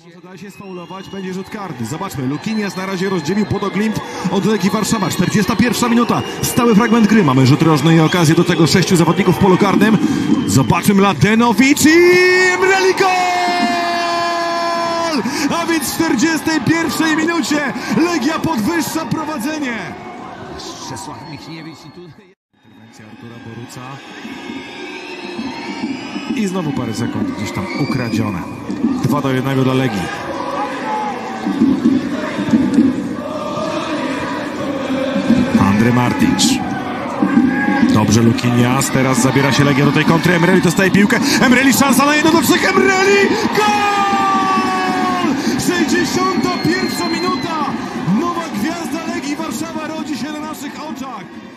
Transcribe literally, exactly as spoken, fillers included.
Może da się sfaulować, będzie rzut karny. Zobaczmy, Lukinias na razie rozdzielił Podoglimt od Legii Warszawa. czterdziesta pierwsza minuta, stały fragment gry. Mamy rzut rożny i okazję do tego sześciu zawodników w polu karnym. Zobaczmy, Mladenowicz i Emreli gol! A więc w czterdziestej pierwszej minucie Legia podwyższa prowadzenie. Czesław Michniewicz i tutaj... Interwencja Artura Boruca. I znowu parę sekund gdzieś tam ukradzione. dwa do jednego dla Legii. Andrzej Martic. Dobrze Lukinias. Teraz zabiera się Legia do tej kontry. Emreli dostaje piłkę. Emreli szansa na jedno do trzech. Emreli! Gol! sześćdziesiąta pierwsza minuta. Nowa gwiazda Legii Warszawa rodzi się na naszych oczach.